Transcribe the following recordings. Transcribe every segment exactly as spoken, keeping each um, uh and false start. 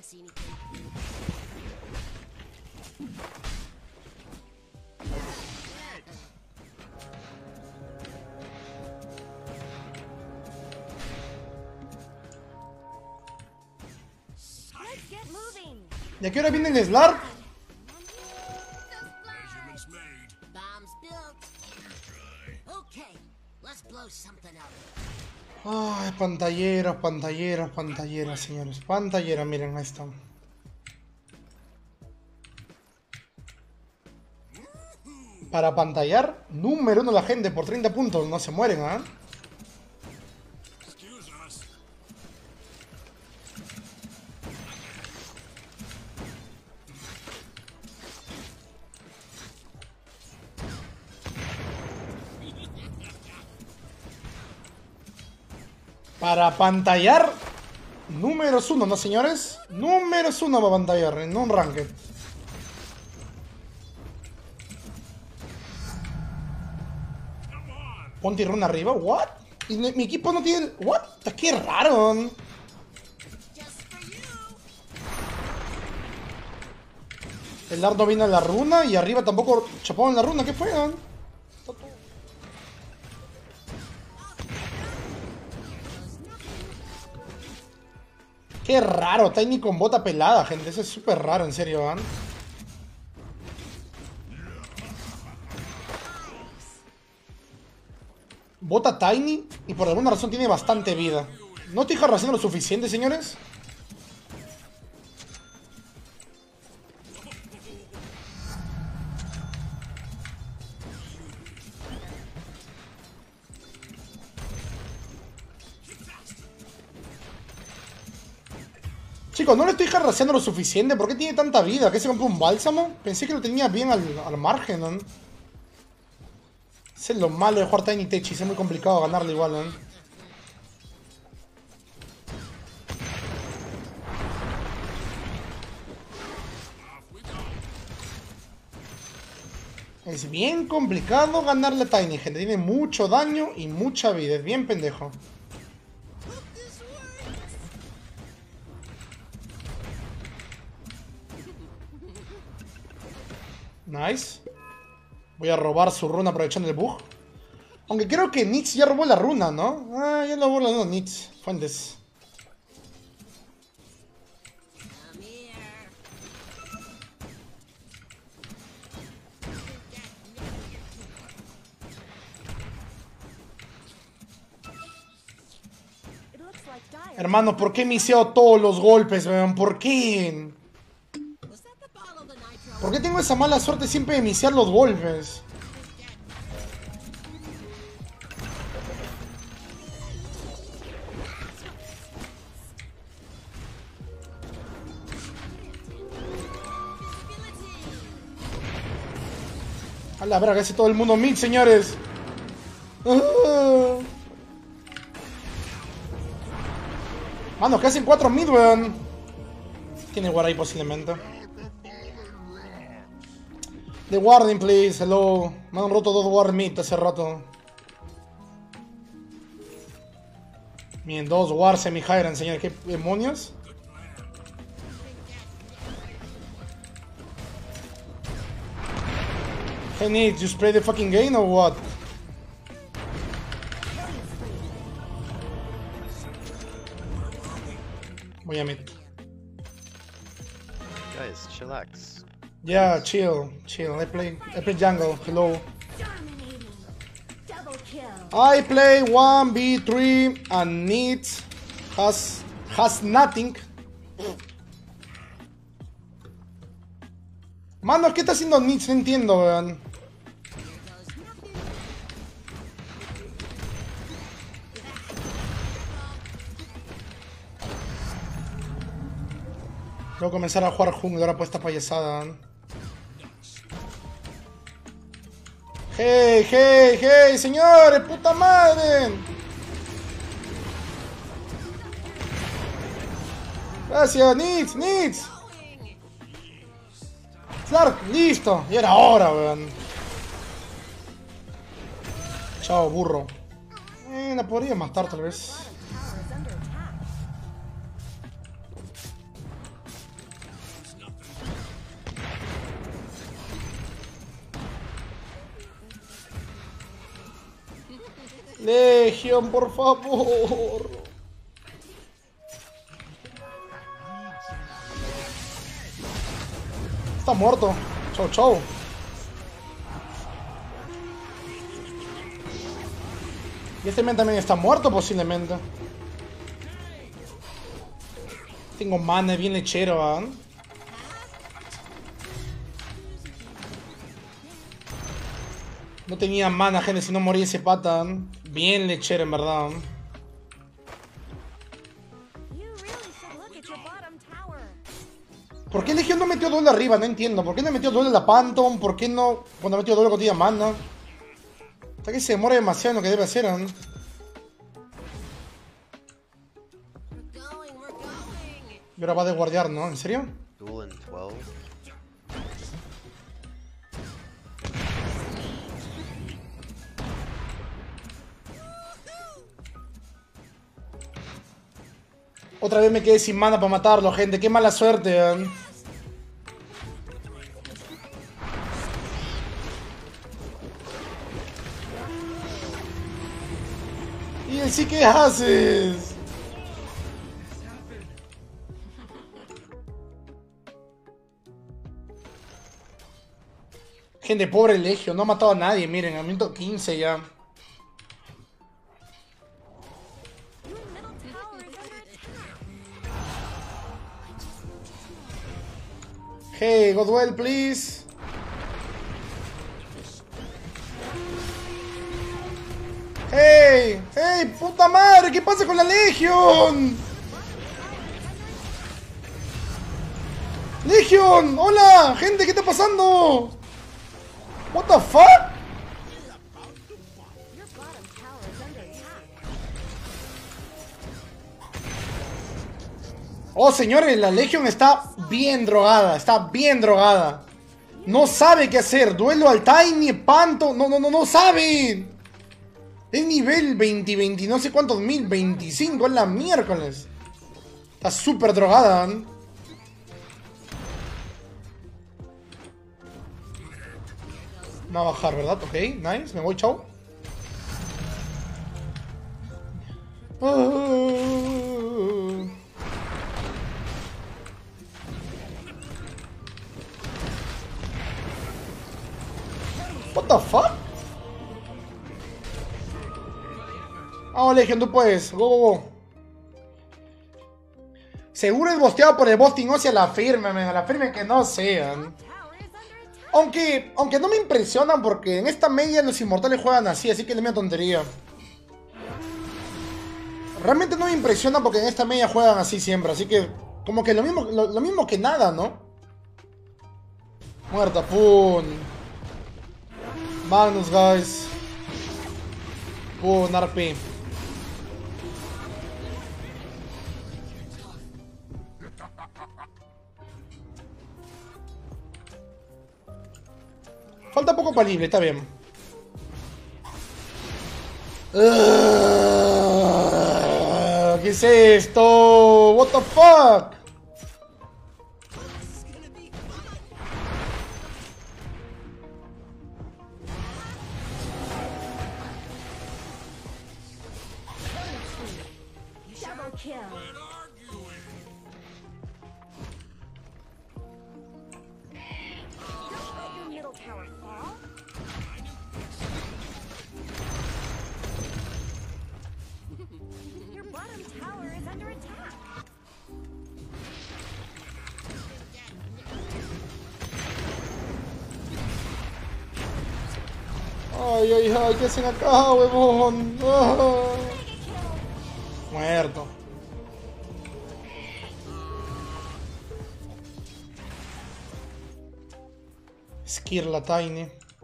see anything. Let's get moving. ¿Y a qué hora viene el Slark? Bombs built. Okay, let's blow something up. Ay, pantalleros, pantalleros, pantalleros, señores. Pantalleros, miren, ahí están. Para pantallar, número uno la gente por treinta puntos. No se mueren, ¿ah? ¿eh? Para pantallar, números uno, ¿no, señores? Números uno para pantallar, en un ranked. Ponte run arriba, ¿what? Y mi equipo no tiene... ¿what? ¡Qué raro! El dardo vino a la runa y arriba tampoco chapó en la runa, ¿qué fue? Qué raro, Tiny con bota pelada, gente. Eso es súper raro, en serio, ¿van? Bota Tiny y por alguna razón tiene bastante vida. ¿No estoy jarraseando lo suficiente, señores? Chicos, no le estoy jarraseando lo suficiente. ¿Por qué tiene tanta vida? ¿Qué se compró un bálsamo? Pensé que lo tenía bien al, al margen, ¿no? Ese es lo malo de jugar Tiny Techis. Es muy complicado ganarle igual, ¿no? Es bien complicado ganarle a Tiny, gente. Tiene mucho daño y mucha vida. Es bien pendejo. Nice. Voy a robar su runa aprovechando el bug. Aunque creo que Nix ya robó la runa, ¿no? Ah, ya lo robó la runa, Nix. Fuentes. Hermano, ¿por qué miseo todos los golpes, weón? ¿Por qué? ¿Por qué tengo esa mala suerte siempre de iniciar los golpes? A la verga, casi todo el mundo mid, señores. Uh. Mano, que hacen cuatro mid, weón. Tiene guard ahí posiblemente. The warding, please. Hello. Me han roto dos ward mid hace rato. Bien, dos ward semi-Hyran, señor. ¿Qué demonios? Hey, Nick, you spray the fucking game or what? Voy a mid. Guys, chillax. Yeah, chill, chill. I play, I play jungle. Hello. I play one v three and Needs has has nothing. Mano, ¿qué está haciendo Needs? No entiendo, weón. Voy a comenzar a jugar jungla ahora por esta payasada, ¿no? ¡Hey, hey, hey, señores! ¡Puta madre! Gracias, Nits, Nits. Slark, listo. Y era hora, weón. Chao, burro. Eh, la podría matar tal vez. Legion, por favor. Está muerto. Chau, chau. Y este men también está muerto posiblemente. Tengo mana, es bien lechero, ¿eh? No tenía mana, gente, si no moría ese pata. ¿Eh? Bien lechero, en verdad. ¿Por qué Legion no metió doble arriba? No entiendo. ¿Por qué no metió doble la Phantom? ¿Por qué no cuando metió doble contigo mana? Hasta que se demora demasiado en lo que debe hacer, ¿eh? Y ahora va de guardiar, ¿no? ¿En serio? Otra vez me quedé sin mana para matarlo, gente. Qué mala suerte, ¿eh? ¿Y el sí qué haces? Gente, pobre Legio, no ha matado a nadie, miren, al minuto quince ya. Hey, Godwell, please. Hey, hey, puta madre, ¿qué pasa con la Legion? Legion, hola, gente, ¿qué está pasando? What the fuck? Oh, señores, la Legion está bien drogada, está bien drogada. No sabe qué hacer, duelo al Tiny, Panto, no, no, no, no sabe. Es nivel veinte, veinte, no sé cuántos mil, veinticinco, es la miércoles. Está súper drogada, ¿eh? No va a bajar, ¿verdad? Ok, nice, me voy, chao. Uh... What the fuck? Ah, Legion, tú puedes. Go, go, go. Seguro es bosteado por el boosting, o sea, la firme, man. La firme que no sean. Aunque, aunque no me impresionan porque en esta media los inmortales juegan así, así que es una tontería. Realmente no me impresiona porque en esta media juegan así siempre, así que como que lo mismo, lo, lo mismo que nada, ¿no? Muerta, pum. Magnus, guys. Pum, R P. Falta poco para libre, está bien. Uh, ¿Qué es esto? What the fuck? Ay, ay, ay, ¿qué hacen acá, huevón? Ah. Muerto. Skirla Tiny.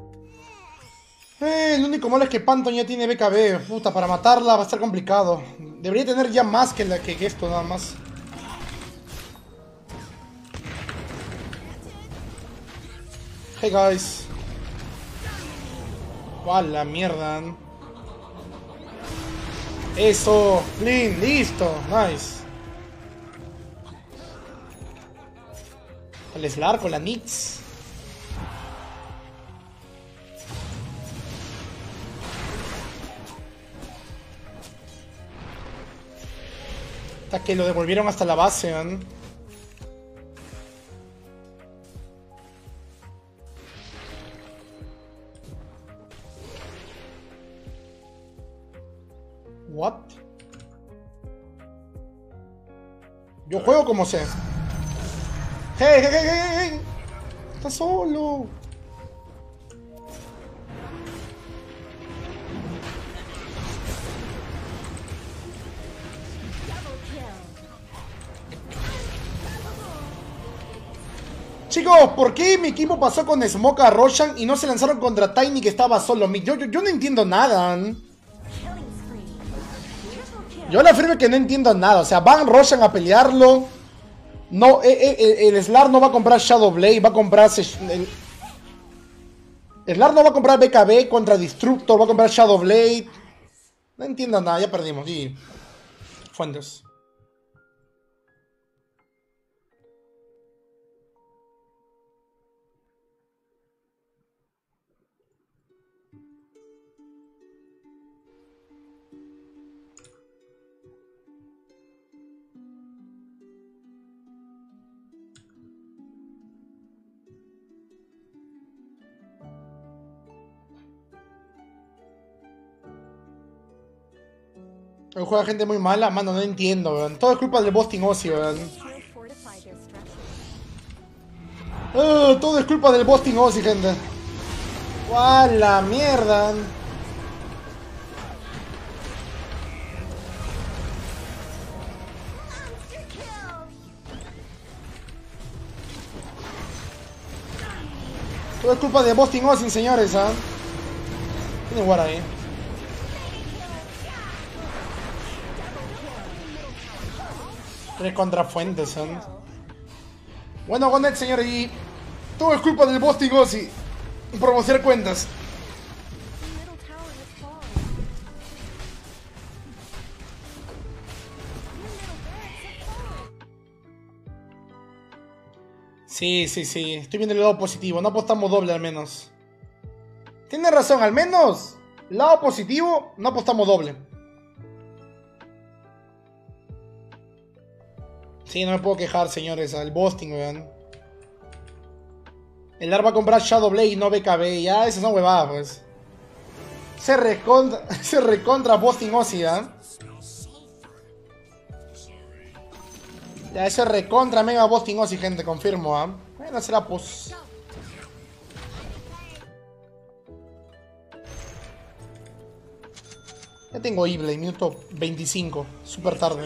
Eh, el único malo es que Panton ya tiene B K B. Puta, para matarla va a estar complicado. Debería tener ya más que, la, que, que esto, nada más. Hey, guys. ¡Guau, la mierda! Eso, Flynn, listo, nice. El Slar con la Nix. Hasta que lo devolvieron hasta la base, man. What? Yo juego como sé. Hey, hey, hey, hey, hey. Está solo. Chicos, ¿por qué mi equipo pasó con Smoke a Roshan y no se lanzaron contra Tiny que estaba solo? Yo, yo, yo no entiendo nada. Yo le afirmo que no entiendo nada. O sea, van Roshan a pelearlo. No, eh, eh, el Slar no va a comprar Shadow Blade, va a comprar... El, Slar no va a comprar B K B contra Destructor, va a comprar Shadow Blade. No entiendo nada, ya perdimos. Y... Fuentes. Hoy juega gente muy mala, mano, no entiendo, weón. Todo es culpa del Boston Ozzy, weón. Uh, todo es culpa del Boston Ozzy, gente. ¡Guau, la mierda! Todo es culpa de Boston Ozzy, señores, ¿ah? ¿eh? Tiene guarda ahí. Tres contrafuentes, ¿eh? Bueno, Gonet, señores, y todo es culpa del Boston Ozzy. Promocionar cuentas. Sí, sí, sí. Estoy viendo el lado positivo. No apostamos doble al menos. Tienes razón, al menos. Lado positivo, no apostamos doble. Sí, no me puedo quejar, señores. Al Boston, weón. El Lar va a comprar Shadow Blade y no B K B. Ya, esas son huevadas, pues. Se recontra, se recontra Boston Ozzy, ¿eh? Ya, ese recontra mega Boston Ozzy, gente, confirmo, ¿ah? ¿eh? Bueno, será pues. Ya tengo Ible, minuto veinticinco. Súper tarde.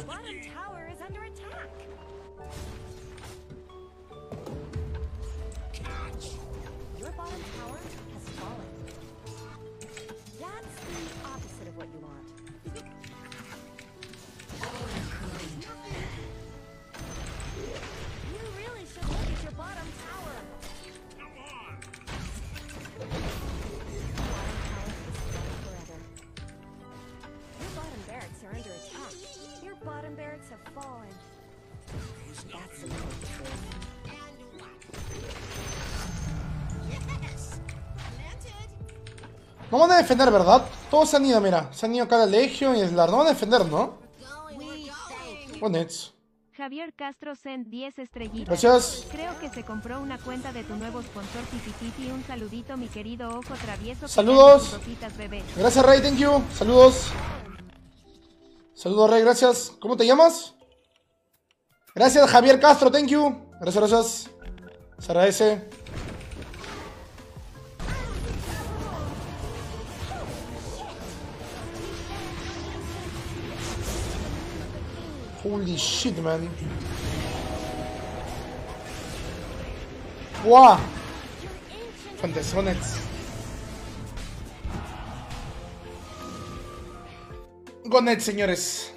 No van a defender, ¿verdad? Todos se han ido, mira. Se han ido cada Legion y Slar. No van a defender, ¿no? Bonets. Javier Castro send diez estrellitas. Gracias. Creo que se compró una cuenta de tu nuevo sponsor Titititi. Un saludito, mi querido ojo travieso. Saludos. Bebé. Gracias, Rey, thank you. Saludos. Saludos, Rey, gracias. ¿Cómo te llamas? Gracias, Javier Castro, thank you. Gracias, gracias. Se agradece. Holy shit, man. ¡Wow! Fantasonets. Gonet, señores.